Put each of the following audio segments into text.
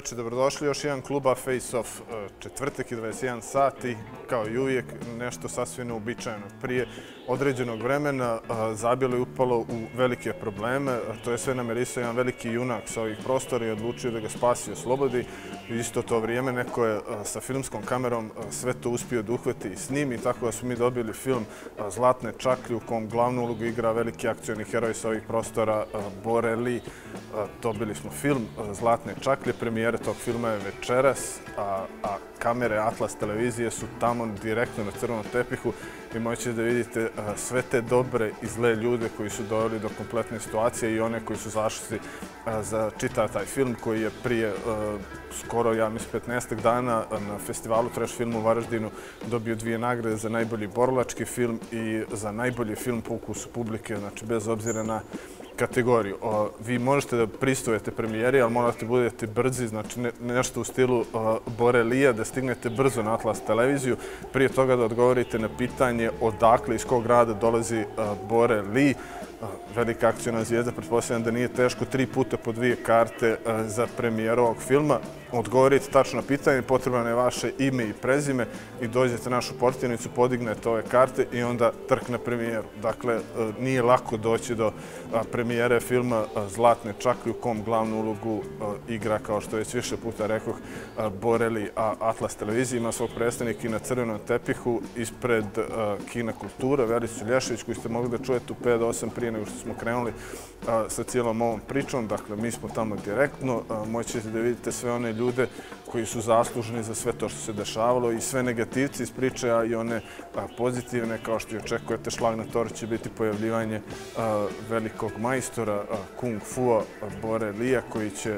veče, dobrodošli. Još jedan kluba Face Off, četvrtak i 21 sati, kao i uvijek, nešto sasvim neuobičajeno. Prije određenog vremena Zabilo je upalo u velike probleme, to je sve namirisao jedan veliki junak sa ovih prostora i odlučio da ga spasi i oslobodi. U isto to vrijeme neko je sa filmskom kamerom sve to uspio da uhvati i snimi, tako da smo mi dobili film Zlatne čaklje u kom glavnu ulogu igra veliki akcioni heroj sa ovih prostora Bore Lee. Dobili smo film Zlatne čaklje, premijera tog filma je večeras, a kamere Atlas televizije su tamo direktno na crvenom tepihu i moćete da vidite sve te dobre i zle ljude koji su doveli do kompletne situacije i one koji su zašli za čitav taj film koji je prije skoro, ja mislim, 15 dana na festivalu Trash filmu u Varaždinu dobio 2 nagrade za najbolji borilački film i za najbolji film po ukusu publike, znači bez obzira na kategoriju. Vi možete da pristujete premijeri, ali morate budete brzi, znači nešto u stilu Bore Lee, da stignete brzo na Atlas televiziju. Prije toga da odgovorite na pitanje odakle, iz kog grada dolazi Bore Lee. Velika akciona zvijezda, pretpostavljam da nije teško 3 puta po 2 karte za premijeru ovog filma. Odgovorite tačno na pitanje, potrebno je vaše ime i prezime i dođete na našu portirnicu, podignete ove karte i onda trk na premijeru. Dakle, nije lako doći do premijere filma Zlatne čaklje u kom glavnu ulogu igra, kao što već više puta rekoh, Bore Lee. Atlas televizija ima svog predstavnika i na crvenom tepihu ispred Kina Kultura, Vericu Lješević, koju ste mogli da čujete u 5 do 8 prije nego što smo krenuli sa cijelom ovom pričom. Dakle, mi smo tamo direktno. Moćete da vidite sve one ljude koji su zaslužni za sve to što se dešavalo i sve negativci iz priče, a i one pozitivne, kao što i očekujete. Šlag na torti će biti pojavljivanje velikog majstora Kung Fua Bore Lee koji će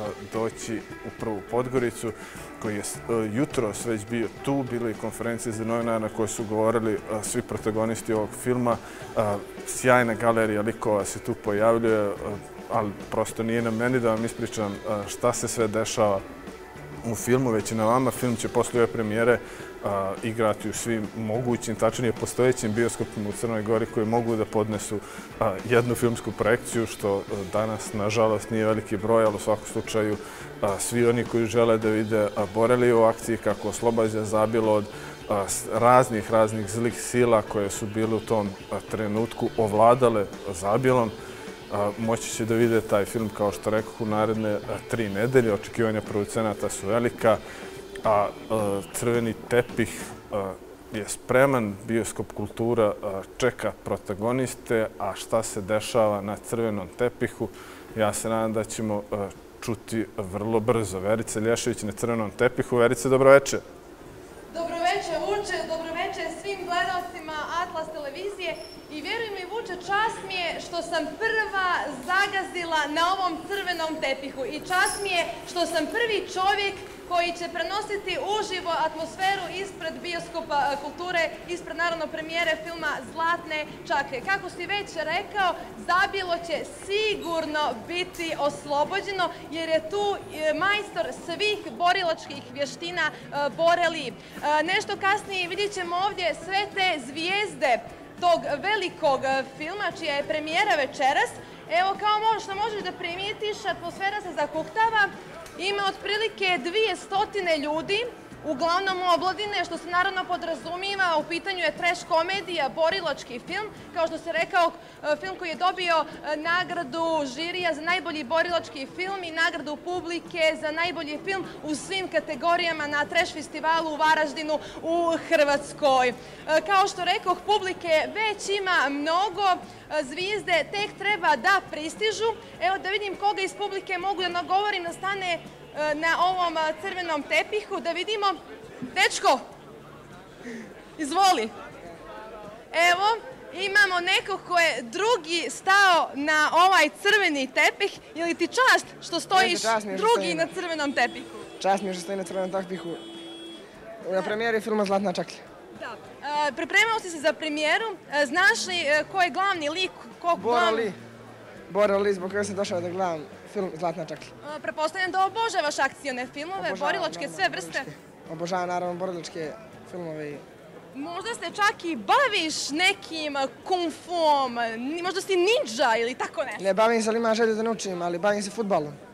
doći u prvu Podgoricu, koji je jutros već bio tu. Bile i konferencije za novinare na kojoj su govorili svi protagonisti ovog filma. Sjajna galerija likova se tu pojavljuje, ali prosto nije na meni da vam ispričam šta se sve dešava u filmu, već i na vama. Film će posle ove premijere igrati u svim mogućim, tačnije postojećim bioskopima u Crnoj Gori koji mogu da podnesu jednu filmsku projekciju, što danas, nažalost, nije veliki broj, ali u svakom slučaju svi oni koji žele da vide Bore Lee u akciji, kako oslobađa Zabilo od raznih zlih sila koje su bile u tom trenutku ovladale Zabilom, moći će da vide taj film, kao što rekoh, u naredne 3 nedelje. Očekivanja producenata su velika, a crveni tepih je spreman, bioskop Kultura čeka protagoniste, a šta se dešava na crvenom tepihu, ja se nadam da ćemo čuti vrlo brzo. Verica Lješević na crvenom tepihu. Verice, dobroveče. Dobroveče, Vuče, dobroveče svim gledalcima Atlas televizije i vjeruj mi, Vuče, čast mi je što sam prva zagazila na ovom crvenom tepihu i čast mi je što sam prvi čovjek koji će prenositi uživo atmosferu ispred bioskopa Kulture, ispred naravno premijere filma Zlatne čaklje. Kako si već rekao, Zabilo će sigurno biti oslobođeno jer je tu majstor svih borilačkih vještina Bore Lee. Nešto kasnije vidjet ćemo ovdje sve te zvijezde tog velikog filma čija je premijera večeras. Evo, kao što možeš da primijetiš, atmosfera se zakuktava. Ima otprilike 200 ljudi, uglavnom omladine, što se naravno podrazumiva. U pitanju je trash komedija, borilački film. Kao što se rekao, film koji je dobio nagradu žirija za najbolji borilački film i nagradu publike za najbolji film u svim kategorijama na trash festivalu u Varaždinu u Hrvatskoj. Kao što rekoh, publike već ima mnogo, zvijezde tek treba da pristižu. Evo da vidim koga iz publike mogu da nagovorim da stane na ovom crvenom tepihu, da vidimo. Dečko, izvoli. Evo, imamo nekog ko je drugi stao na ovaj crveni tepih. Je li ti čast što stojiš drugi na crvenom tepihu? Čast mi je što stojim na crvenom tepihu na premijeri filma Zlatna čaklja. Da. Pripremao si se za premijeru. Znaš li ko je glavni lik? Bore Lee. Bore Lee, zbog koje sam došao da gledam film Zlatna čaklja. Prepostavljam da obožavaš akcione filmove, borilačke sve vrste. Obožavam naravno borilačke filmove. Možda se čak i baviš nekim kung fuom, možda si ninja ili tako nešto. Ne bavim se, ali imam želju da naučim, ali bavim se fudbalom.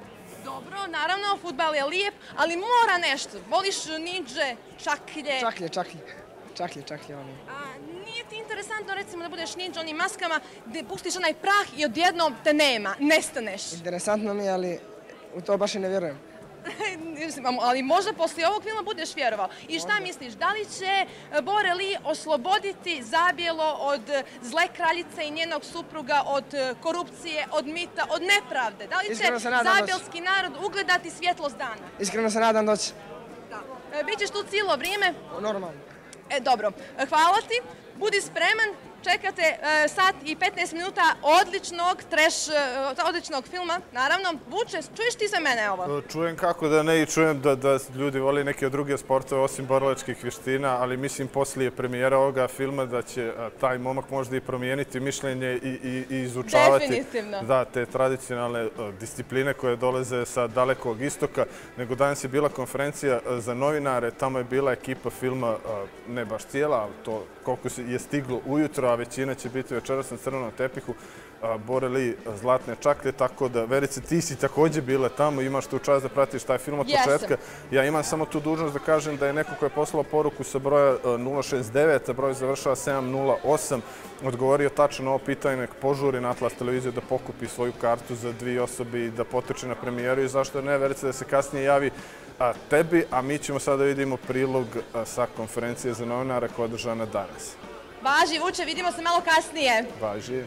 Dobro, naravno, fudbal je lijep, ali mora nešto. Voliš ninđe, čaklje? Čaklje oni. Nije ti interesantno, recimo, da budeš ninđa onim maskama, gdje pustiš onaj prah i odjednom te nema, nestaneš? Interesantno mi je, ali u to baš i ne vjerujem. Ali možda poslije ovog filma budeš vjerovao. I šta misliš, da li će Bore Lee osloboditi Zabijelo od zle kraljice i njenog supruga, od korupcije, od mita, od nepravde? Da li će zabijelski narod ugledati svjetlost dana? Iskreno se nadam doći. Bićeš tu cijelo vrijeme? Normalno. Dobro, hvala ti, budi spreman. Čekate sat i 15 minuta odličnog filma, naravno. Vuče, čuješ ti za mene ovo? Čujem kako da ne i čujem da ljudi voli neke druge sportove osim borilačkih vještina, ali mislim poslije premijera ovoga filma da će taj momak možda i promijeniti mišljenje i izučavati te tradicionalne discipline koje dolaze sa dalekog istoka. Nego danas je bila konferencija za novinare, tamo je bila ekipa filma, ne baš cijela, ali to koliko je stiglo ujutro, a većina će biti večeras na crvenom tepihu, Bore Lee, Zlatne čaklje, tako da, Verice, ti si također bila tamo, imaš tu čast da pratiš taj film od početka. Ja imam samo tu dužnost da kažem da je neko ko je poslao poruku sa broja 069, a broj završava 708, odgovorio tačno na ovo pitanje, nek požuri na Atlas televiziju da pokupi svoju kartu za 2 osobe i da potrči na premijeru i zašto ne, Verice, da se kasnije javi tebi, a mi ćemo sada vidimo prilog sa konferencije za novinare koja je održana danas. Važi, Vuče, vidimo se malo kasnije. Važi.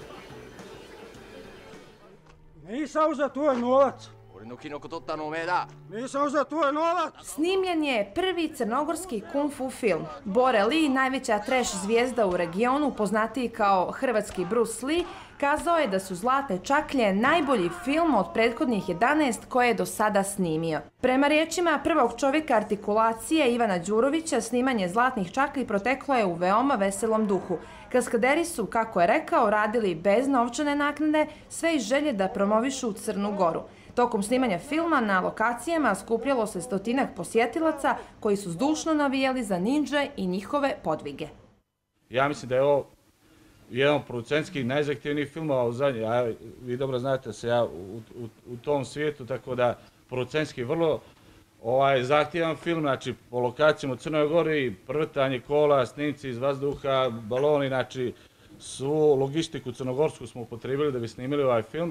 Nisam uzeo tvoj novac. Nisam uzeo tvoj novac. Snimljen je prvi crnogorski kung fu film. Bore Lee, najveća trash zvijezda u regionu, poznatiji kao hrvatski Bruce Lee, kazao je da su Zlatne čaklje najbolji film od prethodnih 11 koje je do sada snimio. Prema riječima prvog čovjeka artikulacije Ivana Đurovića, snimanje Zlatnih čaklji proteklo je u veoma veselom duhu. Kaskaderi su, kako je rekao, radili bez novčane naknade, sve iz želje da promovišu Crnu Goru. Tokom snimanja filma na lokacijama skupljalo se 100-ak posjetilaca koji su zdušno navijali za ninđe i njihove podvige. Ja mislim da je ovo jedan od producentskih najzahtjevnijih filmova u zadnje. Vi dobro znate se ja u tom svijetu, tako da producentski vrlo zahtjevan film, znači po lokacijama u Crnoj Gori, prvrtanje kola, snimci iz vazduha, baloni, znači svu logistiku crnogorsku smo upotrijebili da bi snimili ovaj film.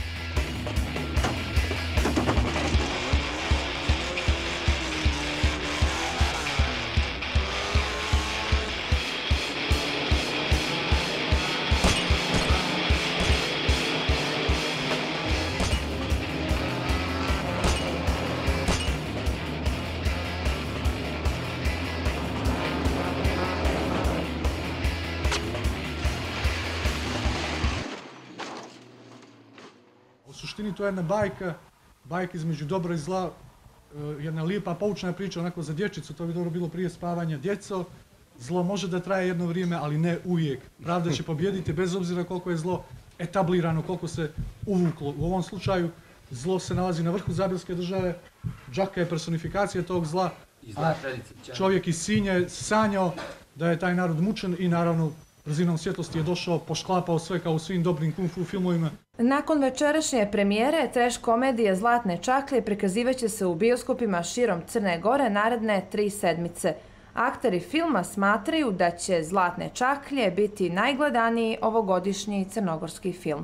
U suštini to je jedna bajka između dobra i zla, jedna lijepa poučna priča onako za dječicu, to bi dobro bilo prije spavanja. Djeco, zlo može da traje jedno vrijeme, ali ne uvijek. Pravda će pobijediti bez obzira koliko je zlo etablirano, koliko se uvuklo. U ovom slučaju zlo se nalazi na vrhu Zabijelske države, Džaka je personifikacija tog zla, a čovjek iz Sinja je sanjao da je taj narod mučen i naravno brzinom svjetlosti je došao, pošklapao sve kao u svim dobrim kung fu filmovima. Nakon večerašnje premijere, trash komedije Zlatne čaklje prikazivaće se u bioskopima širom Crne Gore naredne 3 sedmice. Akteri filma smatraju da će Zlatne čaklje biti najgledaniji ovogodišnji crnogorski film.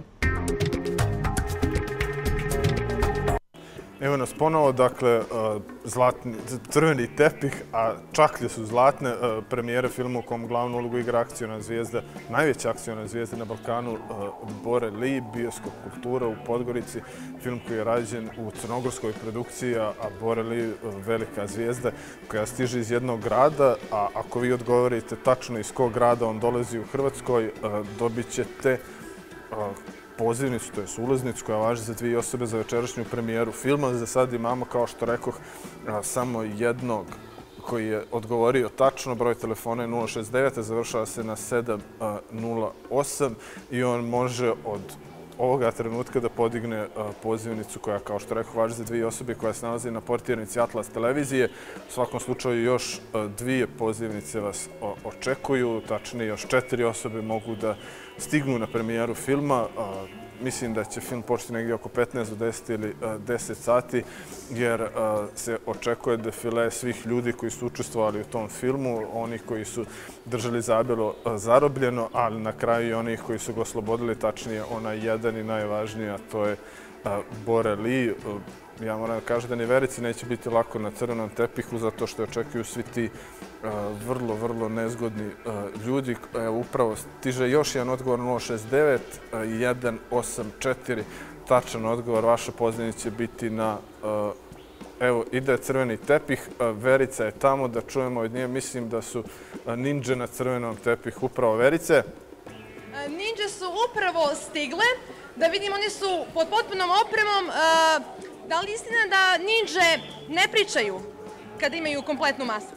Evo nas ponovo, dakle, crveni tepih, a čaklje su zlatne. Premijera filma u kom glavnu ulogu igra akciona zvijezda, najveća akciona zvijezda na Balkanu, Bore Lee, bioskop Kultura u Podgorici, film koji je rađen u crnogorskoj produkciji, a Bore Lee velika zvijezda koja stiže iz jednog grada, a ako vi odgovorite tačno iz kog grada on dolazi u Hrvatskoj, dobit ćete pozivnicu, to je ulaznicu koja važi za 2 osobe za večerašnju premijeru filma. Za sad imamo, kao što rekoh, samo jednog koji je odgovorio tačno. Broj telefona je 069, završava se na 708 i on može od ovoga trenutka da podigne pozivnicu koja, kao što rekoh, važi za 2 osobe koja se nalazi na portirnici Atlas televizije. U svakom slučaju još 2 pozivnice vas očekuju, tačnije još 4 osobe mogu da stignu na premijeru filma. mislim da će film početi negdje oko 15 do 10 ili 10 sati, jer se očekuje defile svih ljudi koji su učestvovali u tom filmu, onih koji su držali Zabelo zarobljeno, ali na kraju i onih koji su ga oslobodili, tačnije onaj jedan i najvažniji, a to je Bore Lee. Ja moram da kažem da ni Verici neće biti lako na crvenom tepihu, zato što očekuju svi ti vrlo, vrlo nezgodni ljudi. Evo, upravo stiže još jedan odgovor 069 184. Tačan odgovor. Vaša pozivnica će biti na... Evo, ide crveni tepih. Verica je tamo, da čujemo od nje. Mislim da su ninđe na crvenom tepihu. Upravo, Verice? Ninđe su upravo stigle. Da vidim, oni su pod potpunom opremom. Da li istina da ninđe ne pričaju kada imaju kompletnu masku?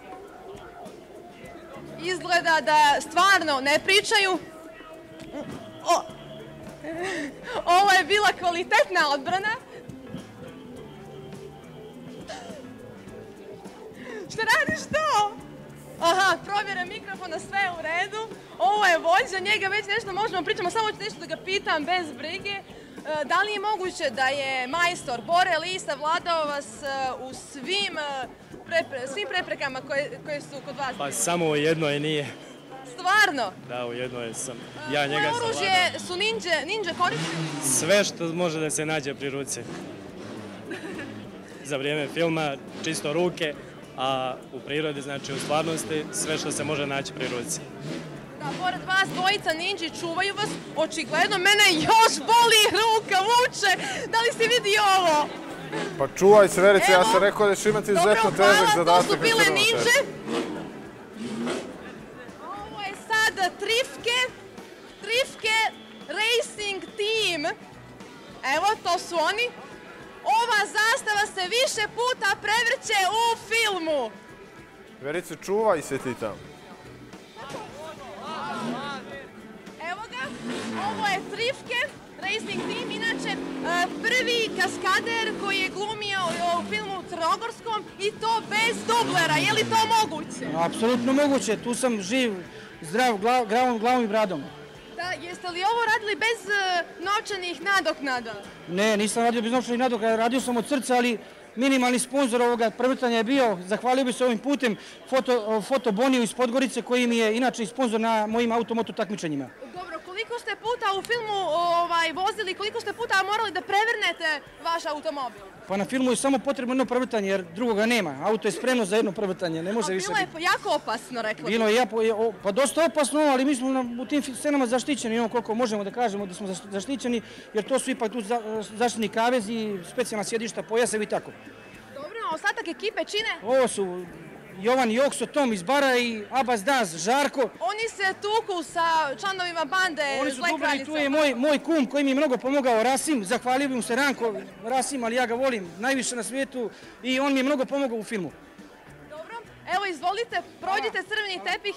Izgleda da stvarno ne pričaju. Ovo je bila kvalitetna odbrana. Šta radiš to? Aha, provjera mikrofona, sve u redu. Ovo je vođa, njega već nešto možemo pričamo, samo ću nešto da ga pitam bez brige. Da li je moguće da je majstor Bore Lee savladao vas u svim preprekama koje su kod vas? Pa samo u jednoj nije. Stvarno? Da, u jednoj sam. Ja njega savladao. Koje oružje su ninđe koristili? Sve što može da se nađe pri ruci. Za vrijeme filma čisto ruke, a u prirodi, znači u stvarnosti, sve što se može naći pri ruci. Da, pored vas dvojica ninđi čuvaju vas, očigledno mene još boli ruka, vuče. Da li si vidio ovo? Pa čuvaj se, Verice, ja sam rekao da ćeš imati izuzetno težak zadatak. Dobro, hvala, to su bile ninđe. Ovo je sad Trifke Racing Team. Evo, to su oni. Ova zastava se više puta prevrće u filmu. Verice, čuvaj se ti tamo. Evo ga, ovo je Trifke Racing Team, inače prvi kaskader koji je glumio u filmu Crnogorskom i to bez dublera. Je li to moguće? Apsolutno moguće, tu sam živ, zdrav, glavom i bradom. Da, jeste li ovo radili bez novčanih nadoknada? Ne, nisam radio bez novčanih nadoknada, radio sam od srca, ali minimalni sponsor ovoga prevrtanja je bio, zahvalio bi se ovim putem, Foto Boniju iz Podgorice, koji mi je inače sponsor na mojim automoto takmičenjima. Dobro, koliko ste puta u filmu vozili, koliko ste puta morali da prevrnete vaš automobil? Pa na filmu je samo potrebno jedno prevrtanje, jer drugoga nema. Auto je spremno za jedno prevrtanje, ne može više biti. Bilo je jako opasno, rekla. Bilo je pa dosta opasno, ali mi smo u tim scenama zaštićeni, imamo koliko možemo da kažemo da smo zaštićeni, jer to su ipak tu zaštitni kavezi, specijalna sjedišta, pojasevi i tako. Dobro, a ostatak ekipe čine? Ovo su Jovan Jokso, Tom iz Bara i Abbas Daz, Žarko. Oni se tuku sa članovima bande Zle kraljice. Oni su dobri, tu je moj kum koji mi je mnogo pomogao, Rasim, zahvalio bi mu se Ranko, Rasim, ali ja ga volim najviše na svijetu i on mi je mnogo pomogao u filmu. Dobro, evo izvolite, prođite crveni tepih.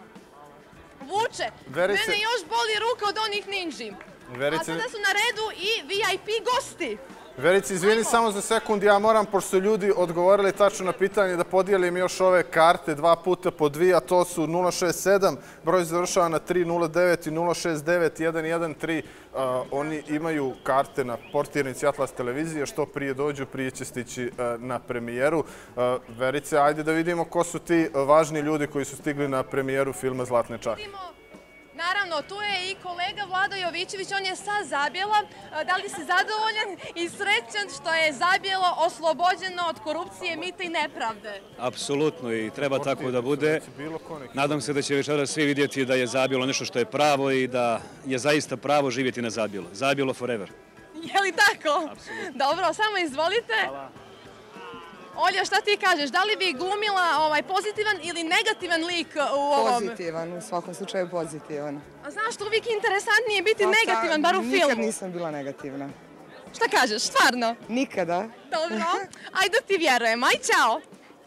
Vuče, mene još boli ruka od onih ninđi. A sada su na redu i VIP gosti. Verici, izvini samo za sekund, ja moram, pošto su ljudi odgovorili tačno na pitanje, da podijelim još ove karte 2 puta po 2, a to su 067, broj završava na 309 i 069 113. Oni imaju karte na portirnici Atlas televizije, što prije dođu, prije će stići na premijeru. Verice, ajde da vidimo ko su ti važni ljudi koji su stigli na premijeru filma Zlatne čahe. Naravno, tu je i kolega Vlado Jovićević, on je sa Zabjela. Da li si zadovoljan i srećan što je Zabjelo oslobođeno od korupcije, mita i nepravde? Apsolutno i treba tako da bude. Nadam se da će večeras svi vidjeti da je Zabjelo nešto što je pravo i da je zaista pravo živjeti na Zabjelo. Zabjelo forever. Je li tako? Apsolutno. Dobro, samo izvolite. Hvala. Olja, šta ti kažeš? Da li bi glumila pozitivan ili negativan lik u ovom? Pozitivan, u svakom slučaju pozitivan. A znaš što uvijek interesantnije biti negativan, bar u filmu? Nikad nisam bila negativna. Šta kažeš, stvarno? Nikada. Dobro, ajde ti vjerujem, aj čao.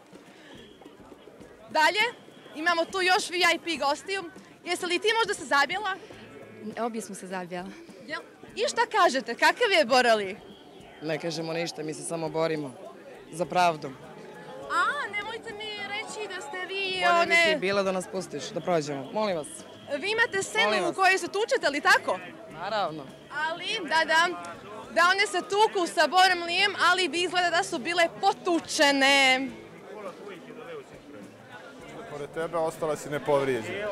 Dalje, imamo tu još VIP gostiju. Jesi li ti možda se Zabjela? Obje smo se Zabjela. I šta kažete, kakav je Bore Lee? Ne kažemo ništa, mi se samo borimo. Za pravdu. A, nemojte mi reći da ste vi Bolje bi ti bilo da nas pustiš, da prođemo. Molim vas. Vi imate scenu u kojoj se tučete, ali tako? Naravno. Ali, da one se tuku sa Borom Lijem, ali bi izgleda da su bile potučene. Pored tebe ostala si nepovrijeđena.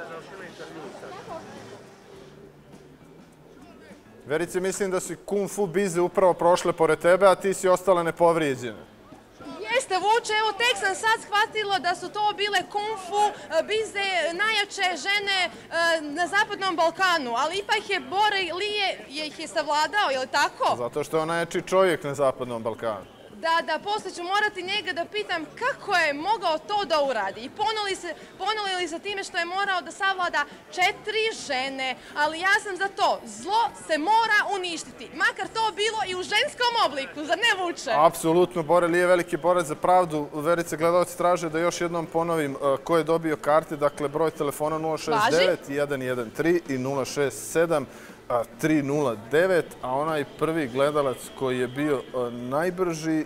Verice, mislim da su Kung Fu bize upravo prošle pored tebe, a ti si ostala nepovrijeđena. Jeste, Vuče, evo tek sam sad shvatila da su to bile Kung Fu bize najjače žene na Zapadnom Balkanu, ali ipak je Bora Lije ih je savladao, je li tako? Zato što je on najjači čovjek na Zapadnom Balkanu. Da, poslije ću morati njega da pitam kako je mogao to da uradi. I ponuli se time što je morao da savlada 4 žene, ali ja sam za to. Zlo se mora uništiti, makar to bilo i u ženskom obliku, zar ne, Vuče? Apsolutno, Bora Lije je veliki borac za pravdu. Verice, gledalci traže da još jednom ponovim ko je dobio karte, dakle broj telefona 069 113 i 067 309, a onaj prvi gledalac koji je bio najbrži,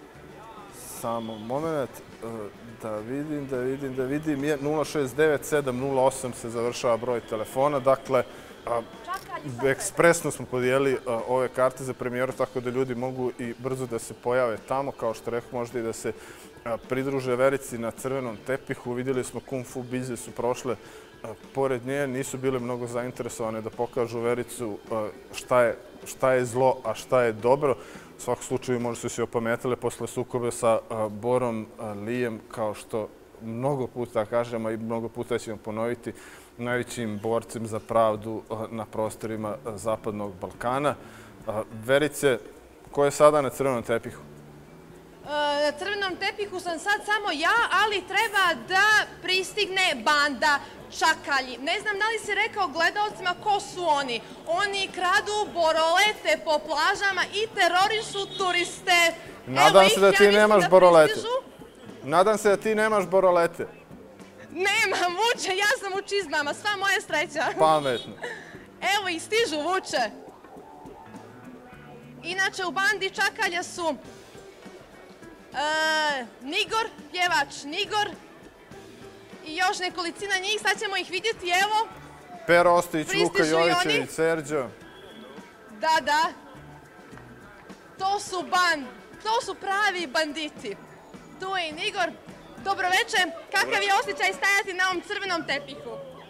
samo moment, da vidim, je 069-708 se završava broj telefona, dakle, ekspresno smo podijelili ove karte za premijeru, tako da ljudi mogu i brzo da se pojave tamo, kao što rekao, možda i da se pridruže Verici na crvenom tepihu. Vidjeli smo Kung Fu bize su prošle pored nje, nisu bile mnogo zainteresovane da pokažu Vericu šta je zlo, a šta je dobro. U svakom slučaju možda su se opametile posle sukobe sa Borom Lijem, kao što mnogo puta kažemo i mnogo puta ćemo ponoviti, najvećim borcem za pravdu na prostorima Zapadnog Balkana. Verice, ko je sada na crvenom tepihu? Na crvenom tepihu sam sad samo ja, ali treba da pristigne banda čakalji. Ne znam da li si rekao gledalcima ko su oni. Oni kradu borolete po plažama i terorišu turiste. Nadam se da ti nemaš borolete. Nadam se da ti nemaš borolete. Nemam, Vuče, ja sam u čizmama, sva moja sreća. Pametno. Evo ih, stižu, Vuče. Inače, u bandi čakalja su Nigor, pjevač Nigor i još nekolicina njih, sad ćemo ih vidjeti, evo. Pero Ostojić, Luka Jovićević, Serđo. Da. To su pravi banditi. Tu je i Nigor. Dobro večer, kakav je osjećaj stajati na ovom crvenom tepihu?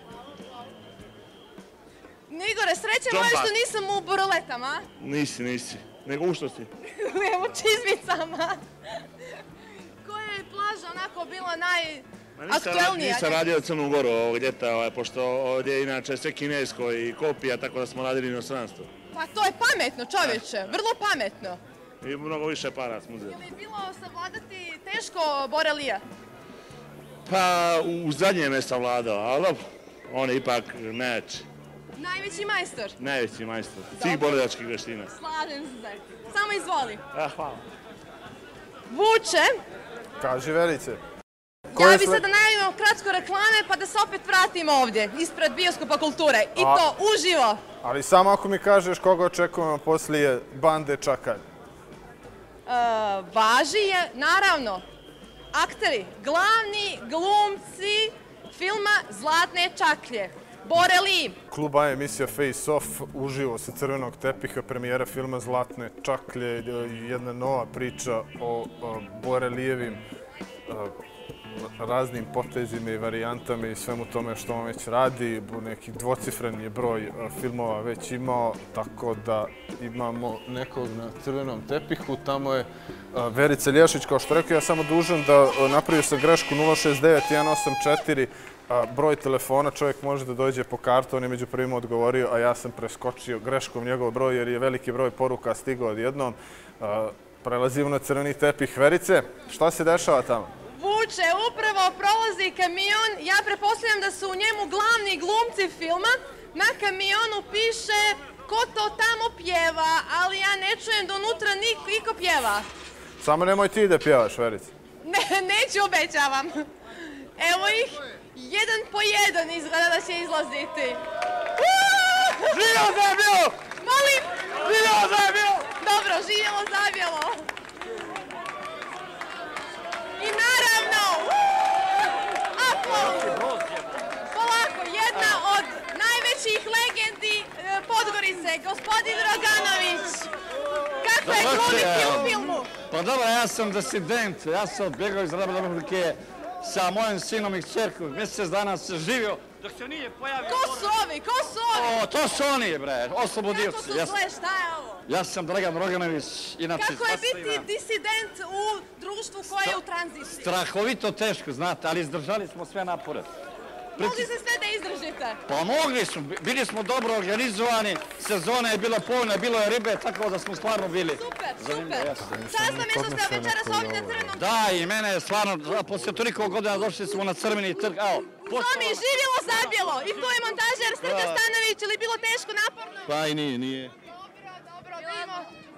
Nigore, sreće moje što nisam u boroletama. Nisi. Nego u što si? U čizmicama. Koja je plaža onako bila najaktuelnija? Nisam radio Crnu Goru ovog ljeta, pošto ovdje je inače sve kinesko i kopija, tako da smo radili inostranstvo. Pa to je pametno, čovječe, vrlo pametno. I mnogo više para smo uzeli. Je li bilo savladati teško Bora Lija? Pa u zadnjem je savladao, ali on je ipak najjači. Najveći majstor? Najveći majstor, svih borilačkih veština. Slažem se. Samo izvoli. Hvala. Vuče? Kaži, Verice. Ja bi sada najavimo kratko reklame pa da se opet vratimo ovdje, ispred Bioskopa kulture. I to uživo. Ali samo ako mi kažeš koga očekujemo poslije bande čakalj. Važi je, naravno, akteri, glavni glumci filma Zlatne čaklje. Bora Lije. Klub A emisija Face Off uživo sa crvenog tepiha, premijera filma Zlatne čaklje, jedna nova priča o Bora Lijevim raznim potezima i varijantama i svemu tome što on već radi. Neki dvocifren je broj filmova već imao, tako da imamo nekog na crvenom tepihu. Tamo je Verica Lješić, kao što rekao, ja samo dužan da napravio sam grešku 069 184 broj telefona, čovjek može da dođe po kartu, on je među prvima odgovorio, a ja sam preskočio greškom njegov broj jer je veliki broj poruka stigao odjednom. Prelazimo na crveni tepih. Verice, šta se dešava tamo? Vuče, upravo prolazi kamion, ja pretpostavljam da su u njemu glavni glumci filma. Na kamionu piše ko to tamo pjeva, ali ja ne čujem da unutra niko pjeva. Samo nemoj ti da pjevaš, Verice. Ne, neću, obećavam. Evo ih, jedan po jedan izgleda da će izlaziti. Živjelo Zabijelo! Molim? Živjelo Zabijelo! Dobro, živjelo Zabijelo. I naravno, aplauz. Polako, jedna od najvećih legendi Podgorice. gospodin Roganović. Kako je glumiti u filmu? Pa dobro, ja sam disident, ja sam odbjegao iz Republike sa mojim sinom i kćerkom. Mjesec dana sam živio dok se nije pojavio... Ko su ovi? O, to su oni, bre, oslobodioci. Kako su zle, šta je ovo? Ja sam Dragan Roganović, inače... Kako je biti disident u društvu koje je u tranziciji? Strahovito teško, znate, ali izdržali smo sve napore. Mogli ste sve da izdržite? Pa mogli smo, bili smo dobro organizovani, sezona je bila polna, bilo je ribe, tako da smo stvarno bili. Super. Čast nam je što ste večeras ovdje na Crvenom trgu. Da, i mene je stvarno, poslije toliko godina došli smo na Crveni trg, evo. Tomi, živjelo zabjelo! I tu je montažer Srđan Stanović, ili bilo teško, naporno? Pa i nije. Dobro, vidimo.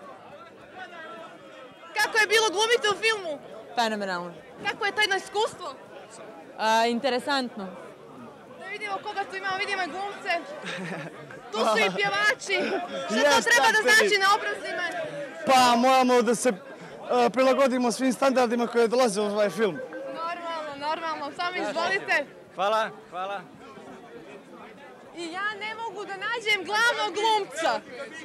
Kako je bilo glumiti u filmu? Fenomenalno. Kako je to jedno iskustvo? Interesantno. Da vidimo koga tu imamo, vidimo i glumce. Tu su i pjevači. Što to treba da znači na obrazima? Pa moramo da se prilagodimo svim standardima koje dolaze u ovaj film. Normalno. Samo izvolite. Hvala. I ja ne mogu da nađem glavnog glumca.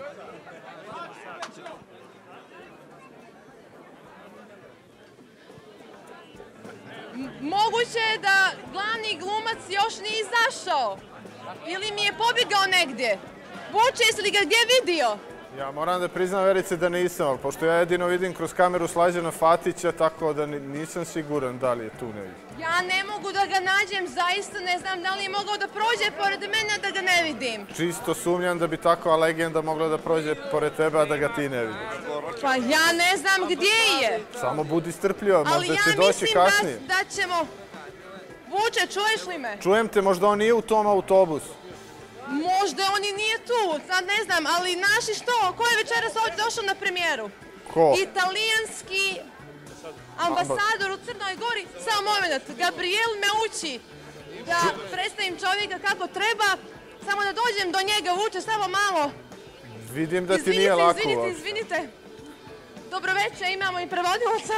Moguće je da glavni glumac još nije izašao. Ili mi je pobjegao negdje. Vuče, jesi li ga gdje vidio? Ja moram da priznam, Verice, da nisam, ali pošto ja jedino vidim kroz kameru Slađana Fatića, tako da nisam siguran da li je tu negdje. Ja ne mogu da ga nađem, zaista ne znam da li je mogao da prođe pored mene, da ga ne vidim. Čisto sumnjam da bi takva legenda mogla da prođe pored tebe, a da ga ti ne vidiš. Pa ja ne znam gdje je. Samo budi strpljiva, možda će doći kasnije. Ali ja mislim da ćemo... Vuče, čuješ li me? Čujem te, možda on nije u tom autobusu. Možda on i nije tu, sad ne znam, ali naši što? Ko je večeras ovdje došao na premijeru? Ko? Italijanski ambasador u Crnoj Gori. Samo moment, Gabriel me uči da predstavim čovjeka kako treba. Samo da dođem do njega, Vuče, samo malo. Vidim da ti nije lako. Izvinite. Dobro večer, imamo i prevodilca.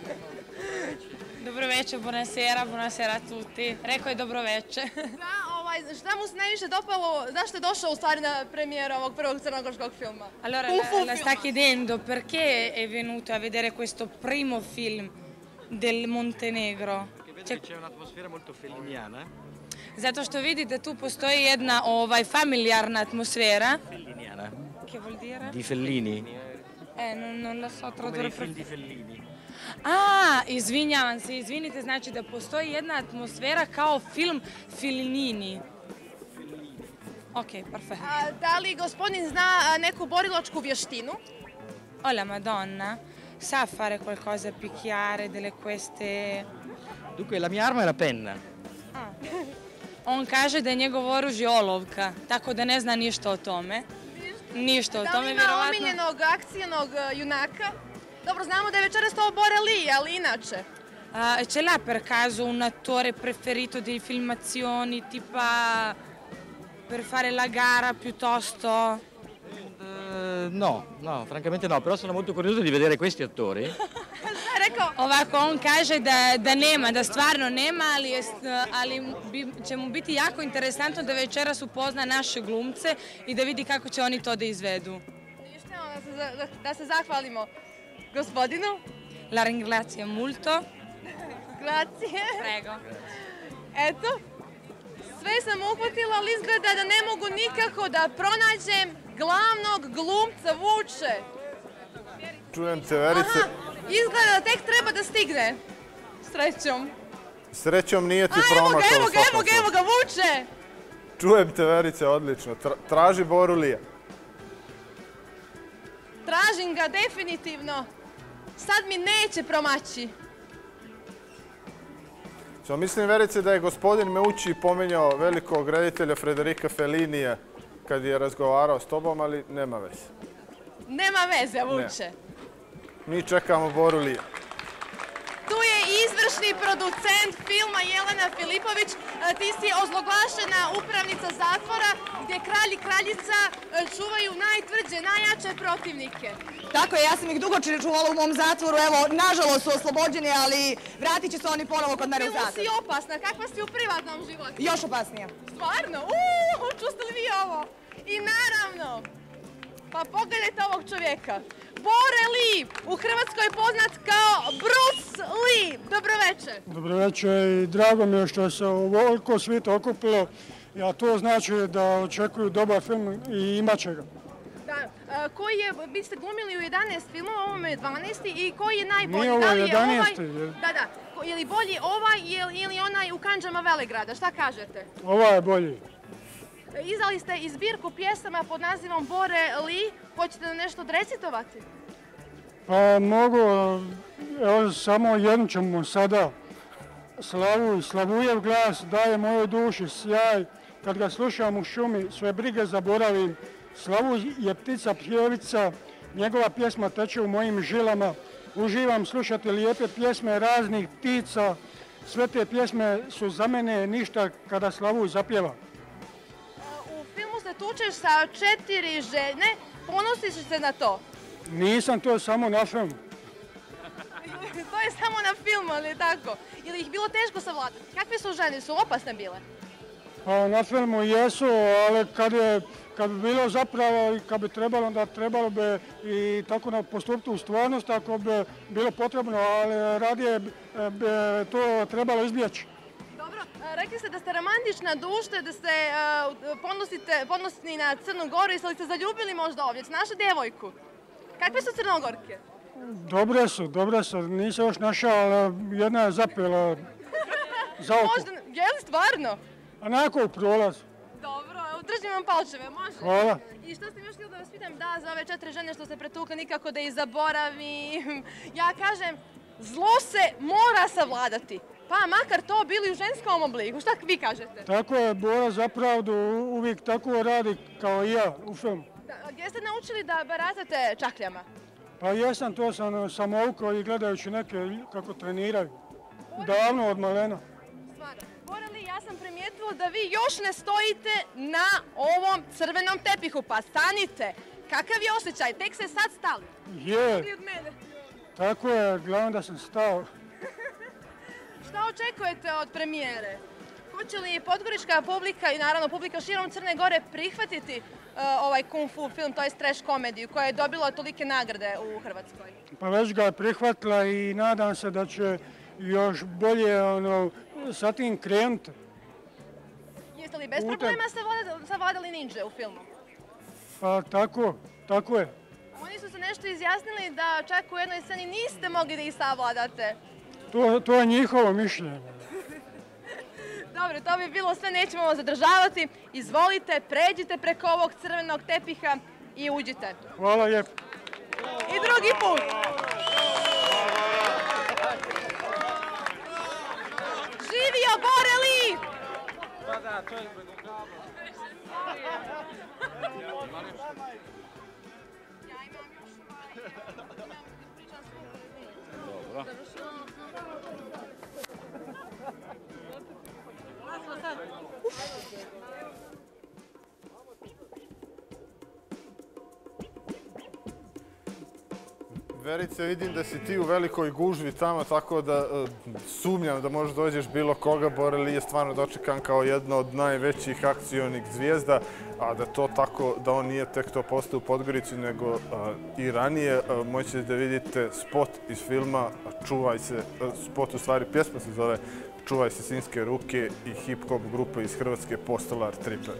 Dobro večer, buonasera a tutti. Rekao je dobro večer. Šta mu se najviše dopalo, zašto je došao u stvari na premijeru ovog prvog crnogorskog filma? Allora, la sta chiedendo perché è venuto a vedere questo primo film del Montenegro? C'è un'atmosfera molto felliniana. Zato što vidi da tu postoji jedna familijarna atmosfera. Felliniana. Che vuol dire? Di Fellini. Non lo so tradurre. Come i film di Fellini. Izvinjavam se, izvinite, znači da postoji jedna atmosfera kao film Fellini. Ok, perfetto. Da li gospodin zna neku borilačku vještinu? Oh la Madonna, sa fare qualcosa, picchiare delle queste... Dunque, la mia arma è la penna. On kaže da je njegov oružje olovka, tako da ne zna ništa o tome. Ništa o tome, vjerovatno. Da li ima omiljenog akcijnog junaka? Dobro, znamo da je večeras to Bora Lee, ali inače. Ce l'ha per caso un attore preferito di filmazioni, tipa per fare la gara piuttosto? No, francamente no, però sono molto curioso di vedere questi attori. Ovako, on kaže da nema, da stvarno nema, ali će mu biti jako interesantno da večeras upozna naše glumce i da vidi kako će oni to da izvedu. Da se zahvalimo gospodinu. La ringrazio molto. Grazie. Prego. Eto, sve sam uhvatila, ali izgleda da ne mogu nikako da pronađem glavnog glumca Vuče. Čujem te, Verice. Izgleda da tek treba da stigne. Srećom. Srećom nije ti promakao. Evo ga, Vuče! Čujem te, Verice, odlično. Traži Boru Lija. Tražim ga definitivno. Sad mi neće promaći. Mislim, Verice, da je gospodin Meucci pominjao velikog reditelja Federica Fellinija kad je razgovarao s tobom, ali nema veze. Nema veze, Vuče. Mi čekamo Boru Lija. Tu je izvršni producent filma Jelena Filipović. Ti si ozloglašena upravnica zatvora gdje kralj i kraljica čuvaju najtvrđe, najjače protivnike. Tako je, ja sam ih dugo čuvala u mom zatvoru. Evo, nažalost su oslobođeni, ali vratit će se oni ponovo kod mene u zatvor. Bilo si opasna. Kakva si u privatnom životu? Još opasnija. Stvarno? Čuste li vi ovo? I naravno, Pa pogledajte ovog čovjeka. Bore Lee, u Hrvatskoj je poznat kao Bruce Lee. Dobroveče. Dobroveče i drago mi je što se ovoliko svijeta okupilo, a to znači da očekuju dobar film i imat će ga. Da, koji je, vi ste glumili u 11 filmova, ovome je 12. i koji je najbolji? Nije ovo 11. Da, je li bolji ovaj ili onaj u Kandžama Velegrada, šta kažete? Ovaj je bolji. Izdali ste i zbirku pjesama pod nazivom Bore Lee, hoćete da nešto odrecitovati? Pa mogu, evo samo jednu ćemo sada. Slavujev glas daje mojoj duši sjaj, kad ga slušam u šumi sve brige zaboravim. Slavuj je ptica pjevica, njegova pjesma teče u mojim žilama. Uživam slušati lijepe pjesme raznih ptica, sve te pjesme su za mene ništa kada Slavuj zapjeva. U filmu se tučeš sa 4 žene, ponosiš se na to? Nisam, to samo na filmu. To je samo na filmu, ali tako? Je li ih bilo teško savladati? Kakve su žene? Su opasne bile? Pa na filmu jesu, ali kad bi bilo zapravo i kad bi trebalo, onda trebalo bi i tako postupiti u stvarnost ako bi bilo potrebno, ali radije bi to trebalo izbjeći. Dobro, rekli ste da ste romantična duša, da ste ponosni na Crnu Goru i ste li se zaljubili možda ovdje, našu djevojku? Kakve su Crnogorke? Dobre su, nisam još našao, ali jedna je zapela za oko. Možda, je li stvarno? Onako u prolaz. Dobro, držim vam palčeve, može? Hvala. I što sam još htjela da vas pitam, da, za ove 4 žene što se pretukle nikako da ih zaboravim. Ja kažem, zlo se mora savladati, pa makar to bili u ženskom obliku. Šta vi kažete? Tako je, Bora za pravdu uvijek tako radi kao i ja u filmu. Gdje ste naučili da baratate čakljama? Pa jesam, to sam samoukao i gledajući neke kako treniraju. Davno od malena. Stvarno. Bora Lee, ja sam primijetila da vi još ne stojite na ovom crvenom tepihu, pa stanite. Kakav je osjećaj? Tek se sad stali. Je. Tako je, glavno da sam stao. Šta očekujete od premijere? Hoće li podgorička publika i naravno publika širom Crne Gore prihvatiti ovaj kung fu film, to je trash komediju koja je dobila tolike nagrade u Hrvatskoj? Pa već ga je prihvatila i nadam se da će još bolje sa tim krenuti. Jeste li bez problema savladali ninja u filmu? Pa tako je. Oni su se nešto izjasnili da čak u jednoj sceni niste mogli da ih savladate. To je njihovo mišljenje. Dobro, to bi bilo sve, nećemo vas zadržavati. Izvolite, pređite preko ovog crvenog tepiha i uđite. Hvala lijepo. I drugi put. Živio Bore Lee! Pa da, to je Dobro. Verice, vidim da si ti u velikoj gužvi tamo, tako da sumnjam da možda dođeš bilo koga. Bore Lee je stvarno dočekan kao jedna od najvećih akcionih zvijezda, a da to tako, da on nije tek to postao u Podgorici, nego i ranije. Moćete da vidite spot iz filma Čuvaj se, spot u stvari pjesma se zove Čuvaj se sinjske ruke i hip-hop grupa iz Hrvatske Postolar Triper.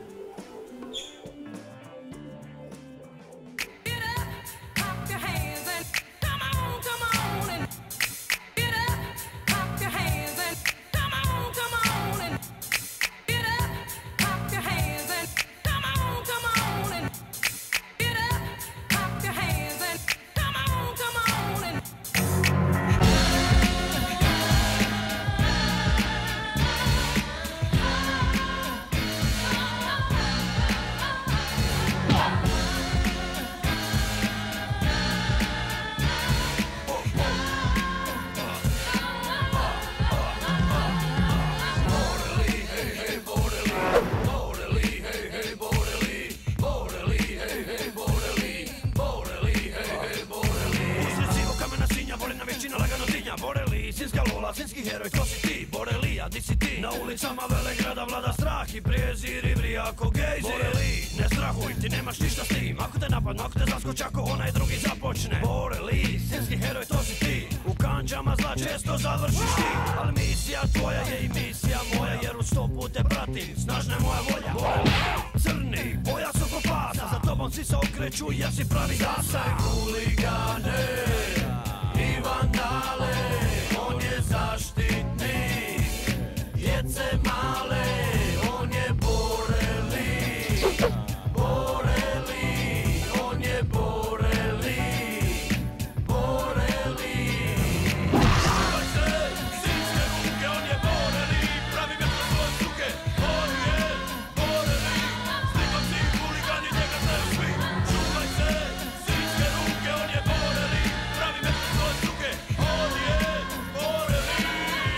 Sinjski heroj, ko si ti? Bore Lee, a di si ti? Na ulicama Velegrada vlada strah i prijezir i vrijako gejzir. Bore Lee, ne strahuj, ti nemaš ništa s tim. Ako te napad, mak te zaskoči ako onaj drugi započne. Bore Lee, sinski heroj, to si ti. U kanđama zla često završiš ti. Ali misija tvoja je i misija moja, jer u 100 pute pratim, snažna je moja volja. Bore Lee, crni, boja su ko pasa, za tobom svi se okreću jer si pravi zasa. Huligane i vandale, on je zaštitnik djece male, on je Bore Lee. Bore Lee, on je Bore Lee. Bore Lee. Čuvaj se, sinske ruke, on je Bore Lee. Pravi metro svoje struke, on je Bore Lee. Slikom si huligani, njega znaju svi. Čuvaj se, sinske ruke, on je Bore Lee. Pravi metro svoje struke, on je Bore Lee.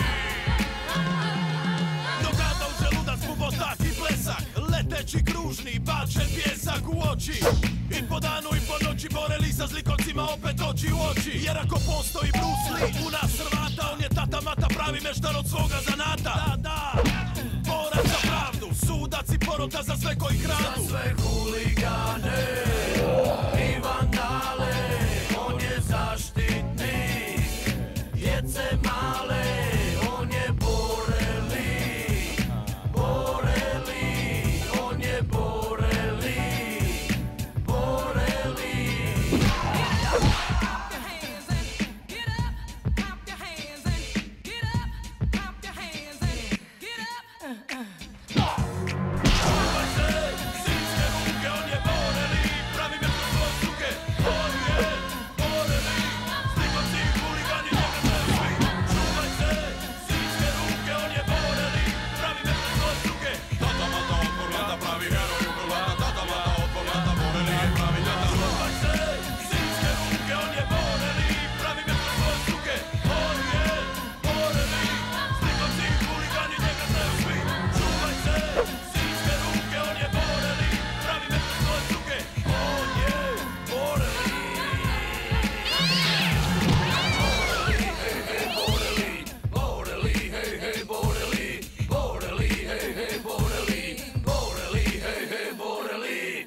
Nogata u želudac, bubotak i blesak, leteći kružni, bačen pjesak u oči. I po danu i po noći Bore Lee sa zlikovcima opet oči u oči. Jer ako postoji Bruce Lee u nas Hrvata, on je tata mata, pravi meštar od svoga zanata. Da, borac za pravdu, sudac i porota za sve koji kradu. Za sve huligane i vandale, on je zaštitnik djece male, on je Bore Lee. Bore Lee, on je Bore Lee. Bore Lee. Čuvaj se, sinske ruke, on je Bore Lee. Pravi metro svoje struke, on je Bore Lee. Slikom si huligani, njega znaju svi. Čuvaj se, sinske ruke, on je Bore Lee. Pravi metro svoje struke. Tata mata otpor vlada, pravi heroj u Hrvata. Tata mata otpor vlada, Bore Lee je pravi tata. Čuvaj se, sinske ruke, on je Bore Lee. Pravi metro svoje struke, on je Bore Lee. Slikom si huligani, njega znaju svi. Čuvaj se, sinske ruke, on je Bore Lee. Pravi metro svoje struke, on je Bore Lee. Bore Lee, Bore Lee, hej, hej, Bore Lee. Bore Lee, hej, hej, Bore Lee. Bore Lee, hej, hej, Bore Lee.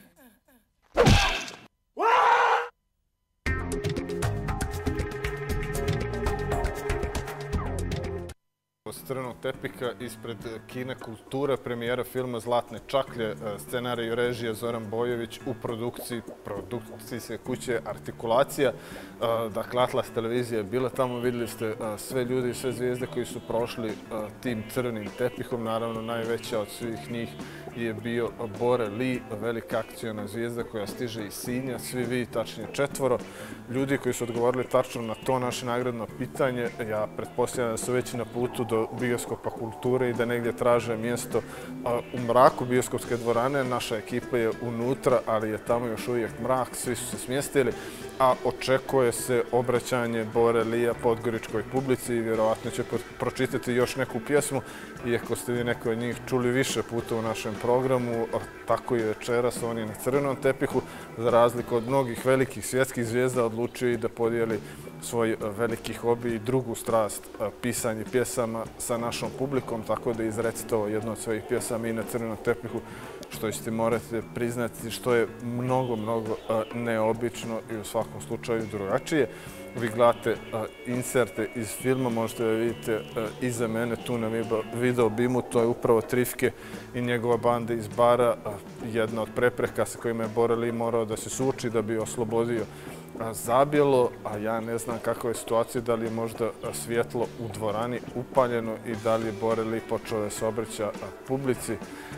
S crvenog tepika ispred Kine Kulture, premijera filma Zlatne čaklje, scenarij i režija Zoran Bojović, u produkcijske kuće Artikulacija. Dakle, Atlas televizija je bila tamo, vidjeli ste sve ljudi i sve zvijezde koji su prošli tim crvenim tepihom. Naravno, najveća od svih njih je bio Bore Lee, velika akciona zvijezda koja stiže iz Sinja. Svi vi, tačnije 4 ljudi koji su odgovorili tačno na to naše nagradno pitanje. Ja pretpostavljam da su već na putu do bioskopa Kulture i da negdje traže mjesto u mraku bioskopske dvorane. Naša ekipa je unutra, ali je tamo još uvijek mrak, svi su se smjestili, a očekuje se obraćanje Bore Lee podgoričkoj publici i vjerovatno će pročitati još neku pjesmu, iako ste vi neko od njih čuli više puta u našem programu. Tako je večeras, on je na crvenom tepihu, za razliku od mnogih velikih svjetskih zvijezda, odlučio i da podijeli svoj veliki hobi i drugu strast, pisanje pjesama sa našom publikom, tako da izrecite ovo jedno od svojih pjesama i na crvenom tepihu, što ćete morate priznati, što je mnogo neobično i u svakom slučaju drugačije. Vi gledate inserte iz filma, možete da vidite iza mene tu na video bimu, to je upravo Trifke i njegova banda iz bara, jedna od prepreka sa kojima je Bore Lee morao da se suoči da bi oslobodio Zabjelo, a ja ne znam kakva je situacija, da li je možda svjetlo u dvorani upaljeno i da li je Bore Lee počeo da se obraća publici.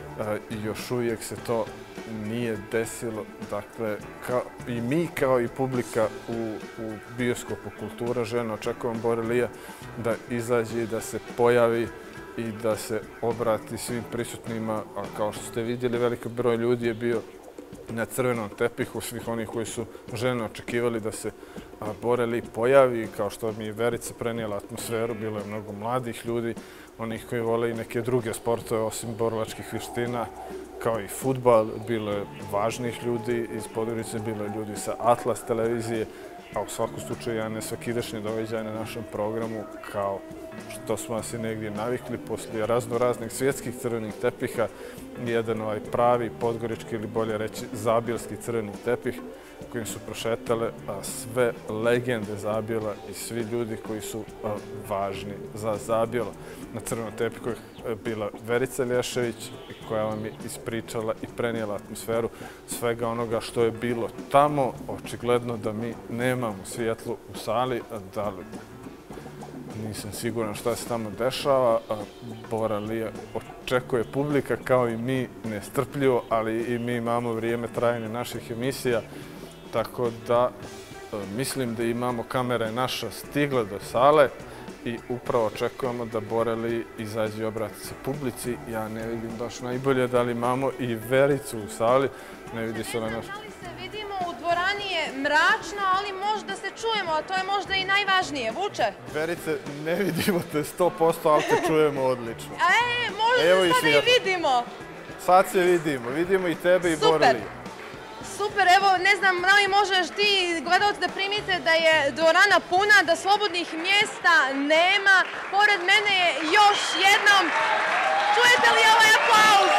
I još uvijek se to nije desilo. Dakle, i mi kao i publika u bioskopu Kultura željno očekujem Bore Lee da izađe i da se pojavi i da se obrati svim prisutnima. A kao što ste vidjeli, veliki broj ljudi je bio na crvenom tepihu, svih onih koji su željno očekivali da se Bore Lee pojavi. Kao što mi je Verica prenijela atmosferu, bilo je mnogo mladih ljudi, onih koji vole i neke druge sportove osim borilačkih vještina, kao i fudbal. Bilo je važnih ljudi iz Podgorice, bilo je ljudi sa Atlas televizije, a u svakom slučaju jedan nesvakidašnji događaj na našem programu, kao što smo vas i negdje navikli poslije raznih svjetskih crvenih tepiha, jedan pravi podgorički ili bolje reći zabijelski crveni tepih kojim su prošetale sve legende Zabjela i svi ljudi koji su važni za Zabjelo. Na crvenom tepihu je bila Verica Lješević koja vam je ispričala i prenijela atmosferu svega onoga što je bilo tamo. Očigledno da mi nemamo svjetlo u sali, da nisam siguran šta se tamo dešava. Bora Lija očekuje publika kao i mi nestrpljivo, ali i mi imamo vrijeme trajanja naših emisija. Tako da mislim da imamo kamera naša stigla do sale i upravo očekujemo da Bora Lija izađe i obrati se publici. Ja ne vidim baš najbolje da li imamo i Vericu u sali. Ne vidi se na naš... Vidimo, u dvorani je mračno, ali možda se čujemo, a to je možda i najvažnije. Vuče? Verice, ne vidimo te 100%, ali te čujemo odlično. Možda se sada i vidimo. Sad se vidimo i tebe i Bora Liju. Super, evo, ne znam, da li možeš ti, gledalci, da primite da je dvorana puna, da slobodnih mjesta nema. Pored mene je još jednom, čujete li ovaj aplauz?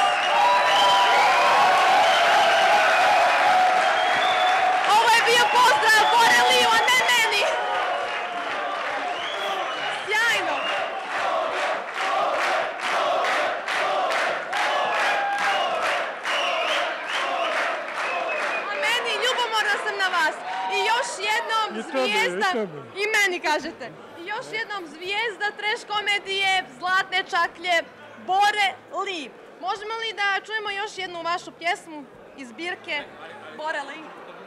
Ovo je bio pozdrav Bore Liju, a ne meni. Sjajno. A meni, ljubomorna sam na vas. I još jednom zvijezda, i meni kažete, i još jednom zvijezda trash komedije Zlatne čaklje Bore Liju. Možemo li da čujemo još jednu vašu pjesmu iz zbirke Bore Liju?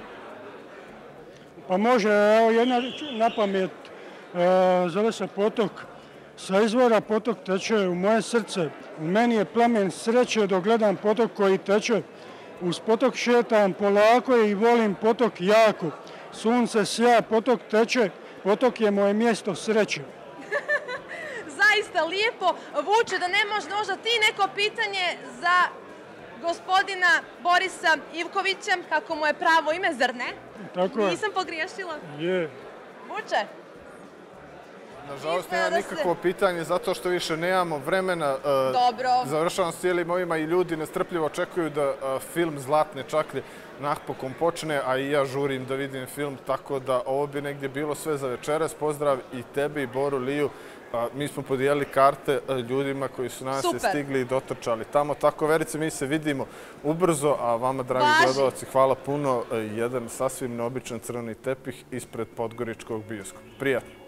Pa može, evo jedna na pamet, zove se Potok. Sa izvora potok teče u moje srce, u meni je plamen sreće dok gledam potok koji teče. Uz potok šetam polako i volim potok jako. Sunce sja, potok teče, potok je moje mjesto sreće. Zaista lijepo. Vuče, da ne možda ti neko pitanje za gospodina Borisa Ivkovića, kako mu je pravo ime, zar ne? Tako je. Nisam pogriješila? Je. Vuče? Nažalost, nema nikakvo pitanje, zato što više nemamo vremena. Dobro. Završavam s cijelim ovima i ljudi nestrpljivo očekuju da film Zlatne čaklje napokon počne, a i ja žurim da vidim film, tako da ovo bi negdje bilo sve za večeras. Pozdrav i tebi i Boru Liju. Mi smo podijelili karte ljudima koji su nas stigli i dotrčali tamo. Tako, Verice, mi se vidimo ubrzo, a vama, dragi gledalci, hvala puno. Jedan sasvim neobičan crveni tepih ispred Podgoričkog bioskopa. Prijatno.